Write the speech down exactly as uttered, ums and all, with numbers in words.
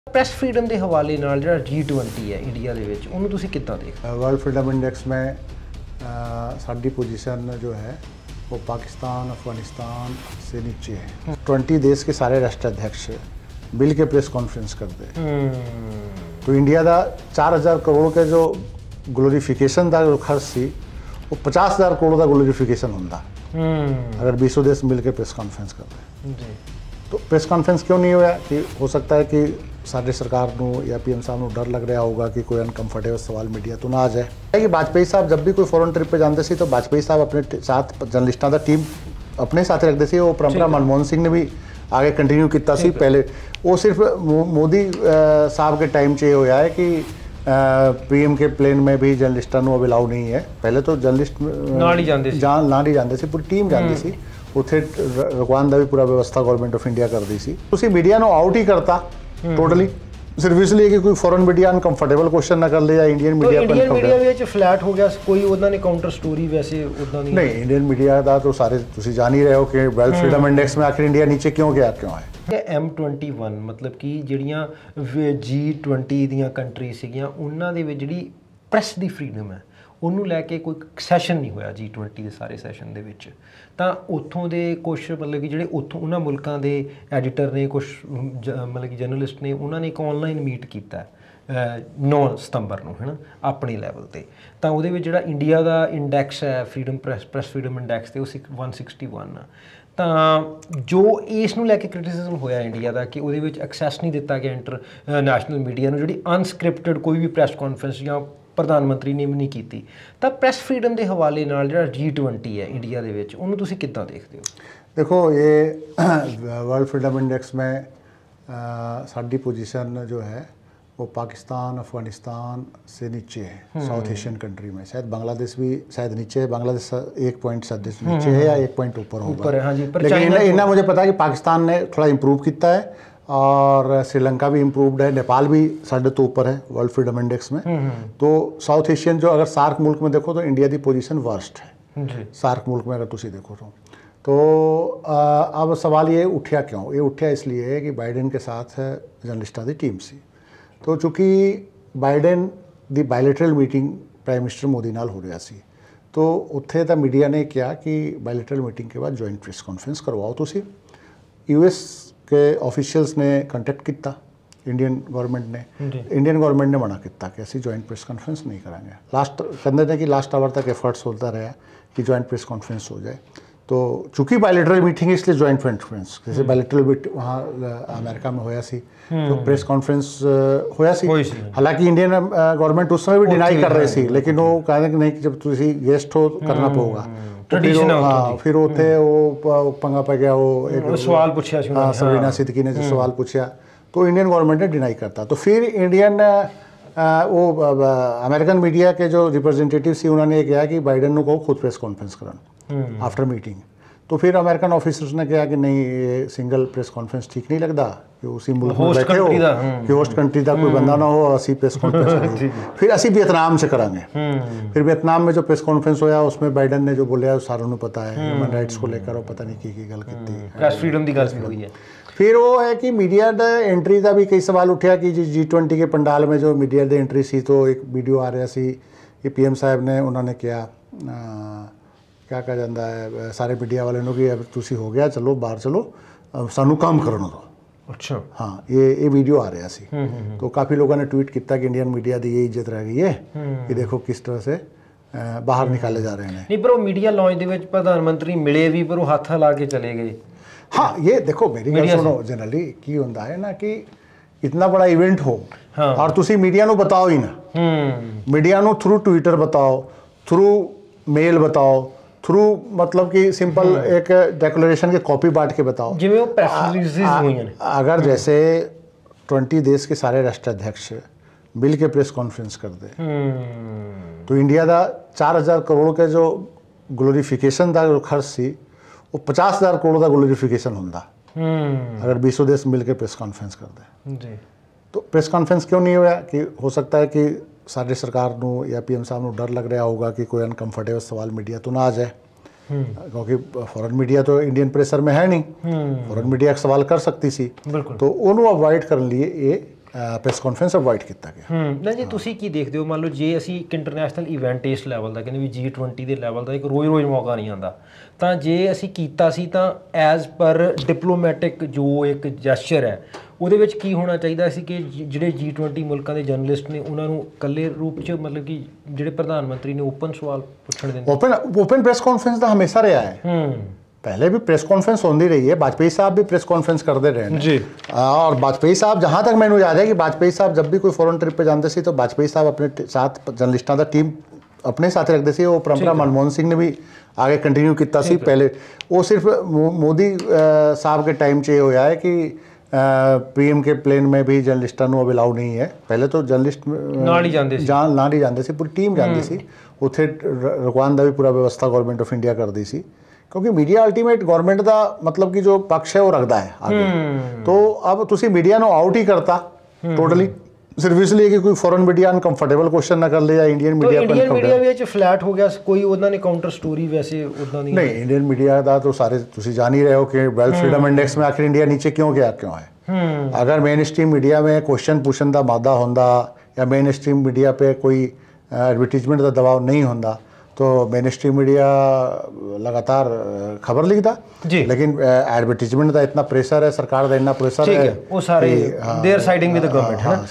Press freedom ਦੇ ਹਵਾਲੇ ਨਾਲ ਜਿਹੜਾ ਜੀ ट्वेंटी ਹੈ ਇੰਡੀਆ ਦੇ ਵਿੱਚ ਉਹਨੂੰ ਤੁਸੀਂ ਕਿੱਦਾਂ ਦੇਖਦੇ ਹੋ? वर्ल्ड फ्रीडम इंडेक्स में साड़ी पोजीशन जो है वो पाकिस्तान अफगानिस्तान से नीचे है। ट्वेंटी देश के सारे राष्ट्राध्यक्ष मिल के प्रेस कॉन्फ्रेंस करते हैं तो इंडिया का चार हज़ार करोड़ के जो ग्लोरीफिकेशन का जो खर्च सी वो पचास हज़ार करोड़ का ग्लोरीफिकेशन होंगे अगर बीसों देश मिल के प्रेस कॉन्फ्रेंस करते हैं। तो प्रेस कॉन्फ्रेंस क्यों नहीं हुआ कि हो सकता है कि सारे सरकार को या पीएम साहब को डर लग रहा होगा कि कोई अनकंफर्टेबल सवाल मीडिया तो ना आ जाए कि वाजपेयी साहब जब भी कोई फॉरेन ट्रिप पे जाते थे तो वाजपेयी साहब अपने साथ जर्नलिस्टों का टीम अपने साथ रखते थे। वो परंपरा मनमोहन सिंह ने भी आगे कंटिन्यू किया सी। पहले वो सिर्फ मोदी साहब के टाइम से होया है कि पीएम के प्लेन में भी जर्नलिस्टों को अलाउ नहीं है। पहले तो जर्नलिस्ट ਨਾਲ ਹੀ ਜਾਂਦੇ ਸੀ ਜਾਣ ਨਾਲ ਹੀ ਜਾਂਦੇ ਸੀ, ਪੂਰੀ ਟੀਮ ਜਾਂਦੀ ਸੀ ਉੱਥੇ। ਰੁਕਵਾਉਣ ਦਾ ਵੀ ਪੂਰਾ ਵਿਵਸਥਾ ਗਵਰਨਮੈਂਟ ਆਫ ਇੰਡੀਆ ਕਰਦੀ ਸੀ। ਤੁਸੀਂ ਮੀਡੀਆ ਨੂੰ ਆਊਟ ਹੀ ਕਰਤਾ ਟੋਟਲੀ, ਸਿਰਫ ਇਸ ਲਈ ਕਿ ਕੋਈ ਫੋਰਨ ਮੀਡੀਆ ਅਨਕੰਫਰਟੇਬਲ ਕੁਐਸਚਨ ਨਾ ਕਰ ਲੇ ਜਾਂ ਇੰਡੀਅਨ ਮੀਡੀਆ ਇੰਡੀਅਨ ਮੀਡੀਆ ਵਿੱਚ ਫਲੈਟ ਹੋ ਗਿਆ ਕੋਈ ਉਹਨਾਂ ਨੇ ਕਾਊਂਟਰ ਸਟੋਰੀ ਵੈਸੇ ਉਦਾਂ ਦੀ ਨਹੀਂ। ਇੰਡੀਅਨ ਮੀਡੀਆ ਦਾ ਤਾਂ ਸਾਰੇ ਤੁਸੀਂ ਜਾਣ ਹੀ ਰਹੇ ਹੋ ਕਿ ਵਰਲਡ ਫਰੀडम ਇੰਡੈਕਸ में आखिर इंडिया नीचे क्यों गया, क्यों है। ਐਮ ट्वेंटी वन ਮਤਲਬ ਕਿ ਜਿਹੜੀਆਂ ਜੀ ट्वेंटी ਦੀਆਂ ਕੰਟਰੀ ਸੀਗੀਆਂ ਉਹਨਾਂ ਦੇ ਵਿੱਚ ਜਿਹੜੀ ਪ੍ਰੈਸ ਦੀ ਫਰੀडम ਹੈ ਉਹਨੂੰ ਲੈ ਕੇ ਕੋਈ ਸੈਸ਼ਨ ਨਹੀਂ ਹੋਇਆ ਜੀ ट्वेंटी ਦੇ ਸਾਰੇ ਸੈਸ਼ਨ ਦੇ ਵਿੱਚ। ਤਾਂ ਉੱਥੋਂ ਦੇ ਕੁਛ ਮਤਲਬ ਕਿ ਜਿਹੜੇ ਉੱਥੋਂ ਉਹਨਾਂ ਮੁਲਕਾਂ ਦੇ ਐਡੀਟਰ ਨੇ, ਕੁਛ ਮਤਲਬ ਕਿ ਜਰਨਲਿਸਟ ਨੇ, ਉਹਨਾਂ ਨੇ ਇੱਕ ਆਨਲਾਈਨ ਮੀਟ ਕੀਤਾ ਨੌ ਸਤੰਬਰ ਨੂੰ, ਹੈ ਨਾ, ਆਪਣੇ ਲੈਵਲ 'ਤੇ। ਤਾਂ ਉਹਦੇ ਵਿੱਚ ਜਿਹੜਾ ਇੰਡੀਆ ਦਾ ਇੰਡੈਕਸ ਹੈ freedom press press freedom index 'ਤੇ ਉਹ ਸਿਕ वन सिक्सटी वन ਆ। ਤਾਂ ਜੋ ਇਸ ਨੂੰ ਲੈ ਕੇ ਕ੍ਰਿਟਿਸਿਜ਼ਮ ਹੋਇਆ ਇੰਡੀਆ ਦਾ ਕਿ ਉਹਦੇ ਵਿੱਚ ਐਕਸੈਸ ਨਹੀਂ ਦਿੱਤਾ ਗਿਆ ਇੰਟਰ ਨੈਸ਼ਨਲ ਮੀਡੀਆ ਨੂੰ, ਜਿਹੜੀ ਅਨਸਕ੍ਰਿਪਟਡ ਕੋਈ ਵੀ ਪ੍ਰੈਸ ਕਾਨਫਰੰਸ ਜਾਂ ਪ੍ਰਧਾਨ ਮੰਤਰੀ ਨੇ ਵੀ ਨਹੀਂ ਕੀਤੀ। ਤਾਂ ਪ੍ਰੈਸ ਫਰੀडम ਦੇ ਹਵਾਲੇ ਨਾਲ ਜਿਹੜਾ ਜੀ ट्वेंटी ਹੈ ਇੰਡੀਆ ਦੇ ਵਿੱਚ ਉਹਨੂੰ ਤੁਸੀਂ ਕਿੱਦਾਂ ਦੇਖਦੇ ਹੋ? देखो ये वर्ल्ड फ्रीडम इंडेक्स में साड़ी पोजीशन जो है वो पाकिस्तान अफगानिस्तान से नीचे है। साउथ एशियन कंट्री में शायद बांग्लादेश भी शायद नीचे है। बांग्लादेश एक पॉइंट शायद नीचे है या एक पॉइंट ऊपर होगा, हाँ जी। लेकिन इन्हें मुझे पता है कि पाकिस्तान ने थोड़ा इम्प्रूव किया है और श्रीलंका भी इम्प्रूवड है, नेपाल भी साढ़े तो ऊपर है वर्ल्ड फ्रीडम इंडेक्स में। तो साउथ एशियन जो अगर सार्क मुल्क में देखो तो इंडिया की पोजीशन वर्स्ट है सार्क मुल्क में अगर तुम देखो तो। तो आ, अब सवाल ये उठा क्यों? ये उठा इसलिए है कि बाइडन के साथ जर्नलिस्टों की टीम सी। तो चूँकि बाइडन की bilateral meeting prime minister Modi नाल हो रहा सी तो उत्थे तो मीडिया ने कहा कि बायलैटरल मीटिंग के बाद जॉइंट प्रेस कॉन्फ्रेंस करवाओ तुसी। यूएस के ऑफिशियल्स ने कंटैक्ट किया इंडियन गवर्नमेंट ने, इंडियन गवर्नमेंट ने मना किया कि असी जॉइंट प्रेस कॉन्फ्रेंस नहीं करांगे। लास्ट कहते हैं कि लास्ट आवर तक एफर्ट्स होता रहा कि जॉइंट प्रेस कॉन्फ्रेंस हो जाए। तो चूँकि बायलैटरल मीटिंग इसलिए जॉइंट कॉन्फ्रेंस जैसे बायलैटरल मीट वहाँ अमेरिका में होया सी तो प्रेस कॉन्फ्रेंस होया सी। हालांकि इंडियन गवर्नमेंट उस समय भी डिनाई कर रहे सी, लेकिन वो कहते कि नहीं कि जब तुम गेस्ट हो करना पड़ेगा। हाँ, फिर उत्थे वो पंगा पै गया, वो एक सवाल पूछा हाँ सबरीना सिद्दीकी ने जो सवाल पूछा तो इंडियन गवर्नमेंट ने डिनाई करता। तो फिर इंडियन वो अमेरिकन मीडिया के जो रिप्रेजेंटेटिव सी उन्होंने कहा कि बाइडन को खुद प्रेस कॉन्फ्रेंस कराना आफ्टर मीटिंग। तो फिर अमेरिकन ऑफिसर्स ने कहा कि नहीं ये सिंगल प्रेस कॉन्फ्रेंस ठीक नहीं लगता कि उसी मुल्क में बैठे हो कि होस्ट कंट्री का कोई बंदा ना हो असी प्रेस कॉन्फ्रेंस फिर असी वियतनाम से करांगे। फिर वियतनाम में जो प्रेस कॉन्फ्रेंस होया उसमें बाइडन ने जो बोलिया सारों को पता है, ह्यूमन राइट्स को लेकर और पता नहीं की की गल की प्रेस फ्रीडम की गल हुई है। फिर वो है कि मीडिया द एंट्री का भी कई सवाल उठा कि जी जी ट्वेंटी के पंडाल में जो मीडिया द एंट्री सी तो एक वीडियो आ रहा सी कि पी एम साहब ने उन्होंने किया क्या कहा जाता है सारे मीडिया वाले कि अब तुसी हो गया चलो बाहर चलो सानू काम करने दो। अच्छा हाँ, ये ये वीडियो आ रहा सी तो काफ़ी लोगों ने ट्वीट किया कि इंडियन मीडिया की ये इज्जत रह गई है कि देखो किस तरह से बाहर निकाले जा रहे हैं। नहीं पर वो मीडिया लॉन्च के ਵਿੱਚ प्रधानमंत्री मिले भी पर वो हाथ ला के चले गए। हाँ ये देखो मेरी गल सुनो, जनरली की होता है ना कि इतना बड़ा इवेंट हो हाँ। और तुसी मीडिया ਨੂੰ बताओ ही ना, मीडिया ਨੂੰ थ्रू ट्विटर बताओ, थ्रू मेल बताओ, थ्रू मतलब कि सिंपल एक डेक्लेरेशन के कॉपी बांट के बताओ जिवें वो प्रेस रिलीजेस हुई हैं। अगर जैसे ट्वेंटी देश के सारे राष्ट्राध्यक्ष मिल के प्रेस कॉन्फ्रेंस कर दे तो इंडिया का चार हज़ार करोड़ के जो ग्लोरीफिकेशन का जो खर्च सी वो पचास हज़ार करोड़ का ग्लोरीफिकेशन होंगे अगर बीसों देश मिल के प्रेस कॉन्फ्रेंस कर दे। तो प्रेस कॉन्फ्रेंस क्यों नहीं हुआ कि हो सकता है कि सारे सरकार को या पीएम साहब को डर लग रहा होगा कि कोई अनकंफर्टेबल सवाल मीडिया तो ना आ जाए क्योंकि फॉरेन मीडिया तो इंडियन प्रेशर में है नहीं, फॉरेन मीडिया सवाल कर सकती सी तो उन्होंने अवॉइड करने लिए ये ਪ੍ਰੈਸ ਕਾਨਫਰੰਸ ਅਵੋਇਡ ਕੀਤਾ ਗਿਆ। ਹੂੰ ਨਾ ਜੀ, ਤੁਸੀਂ ਕੀ ਦੇਖਦੇ ਹੋ? ਮੰਨ ਲਓ ਜੇ ਅਸੀਂ ਇੱਕ ਇੰਟਰਨੈਸ਼ਨਲ ਇਵੈਂਟ ਇਸ ਲੈਵਲ ਦਾ, ਕਹਿੰਦੇ ਵੀ ਜੀ ਟਵੈਂਟੀ ਦੇ ਲੈਵਲ ਦਾ ਇੱਕ ਰੋਜ਼-ਰੋਜ਼ ਮੌਕਾ ਨਹੀਂ ਆਉਂਦਾ, ਤਾਂ ਜੇ ਅਸੀਂ ਕੀਤਾ ਸੀ ਤਾਂ ਐਜ਼ ਪਰ ਡਿਪਲੋਮੈਟਿਕ ਜੋ ਇੱਕ ਜੈਸਚਰ ਹੈ ਉਹਦੇ ਵਿੱਚ ਕੀ ਹੋਣਾ ਚਾਹੀਦਾ ਸੀ ਕਿ ਜ- ਜਿਹੜੇ ਜੀ ਟਵੈਂਟੀ ਮੁਲਕਾਂ ਦੇ ਜਰਨਲਿਸਟ ਨੇ ਉਹਨਾਂ ਨੂੰ ਇਕੱਲੇ ਰੂਪ 'ਚ, ਮਤਲਬ ਕਿ ਜਿਹੜੇ ਪ੍ਰਧਾਨ ਮੰਤਰੀ ਨੇ ਓਪਨ ਸਵਾਲ ਪੁੱਛਣ ਦਿੰਦੇ? ओपन ओपन प्रेस कॉन्फ्रेंस तो हमेशा रहा है, ਹੂੰ पहले भी प्रेस कॉन्फ्रेंस होती रही है, वाजपेयी साहब भी प्रेस कॉन्फ्रेंस करते रहे हैं। जी। आ, और वाजपेयी साहब, जहाँ तक मैंने याद है कि वाजपेयी साहब जब भी कोई फॉरेन ट्रिप पे जाते थे तो वाजपेयी साहब अपने ट- साथ जर्नलिस्टों का टीम अपने साथ रखते थे। वो परंपरा मनमोहन सिंह ने भी आगे कंटिन्यू किया सी। पहले वो सिर्फ मो- मोदी अ, साहब के टाइम च होया है कि पीएम के प्लेन में भी जर्नलिस्टों को अब अलाउ नहीं है। पहले तो जर्नलिस्ट ਨਾਲ ਹੀ ਜਾਂਦੇ ਸੀ। ਜਾਣ ਨਾਲ ਹੀ ਜਾਂਦੇ ਸੀ, ਪੂਰੀ ਟੀਮ ਜਾਂਦੀ ਸੀ ਉੱਥੇ। ਰ- ਰੁਕਵਾਉਣ ਦਾ ਵੀ ਪੂਰਾ ਵਿਵਸਥਾ ਗਵਰਨਮੈਂਟ ਆਫ ਇੰਡੀਆ ਕਰਦੀ ਸੀ, ਕਿਉਂਕਿ ਮੀਡੀਆ ਅਲਟੀਮੇਟ ਗਵਰਨਮੈਂਟ ਦਾ ਮਤਲਬ ਕਿ ਜੋ ਪਕਸ਼ ਹੈ ਉਹ ਰੱਖਦਾ ਹੈ ਆਗੇ। तो अब ਤੁਸੀਂ ਮੀਡੀਆ ਨੂੰ ਆਊਟ ਹੀ ਕਰਤਾ ਟੋਟਲੀ, ਸਿਰਫ ਇਸ ਲਈ ਕਿ ਕੋਈ ਫੋਰਨ ਮੀਡੀਆ ਅਨਕੰਫਰਟੇਬਲ ਕੁਐਸਚਨ ਨਾ ਕਰ ਲੇ ਜਾਂ ਇੰਡੀਅਨ ਤਾਂ ਮੀਡੀਆ ਇੰਡੀਅਨ ਮੀਡੀਆ ਵਿੱਚ ਫਲੈਟ ਹੋ ਗਿਆ, ਕੋਈ ਉਹਨਾਂ ਨੇ ਕਾਊਂਟਰ ਸਟੋਰੀ ਵੈਸੇ ਉਦਾਂ ਦੀ? ਨਹੀਂ, ਇੰਡੀਅਨ ਮੀਡੀਆ ਦਾ ਤਾਂ ਸਾਰੇ ਤੁਸੀਂ ਜਾਣ ਹੀ ਰਹੇ ਹੋ ਕਿ ਵਰਲਡ ਫਰੀडम इंडेक्स में आखिर इंडिया नीचे क्यों गया, क्यों है? अगर मेन स्ट्रीम मीडिया में क्वेश्चन पूछने का मादा होंदा या मेन स्ट्रीम मीडिया पे कोई एडवर्टीजमेंट का दबाव नहीं होंदा तो मेन स्ट्रीम मीडिया लगातार खबर लिखता जी। लेकिन एडवर्टीजमेंट का इतना प्रेशर है, सरकार का इतना प्रेशर ठीक है है, वो सारे कि, हाँ, they are siding with the government, है ना?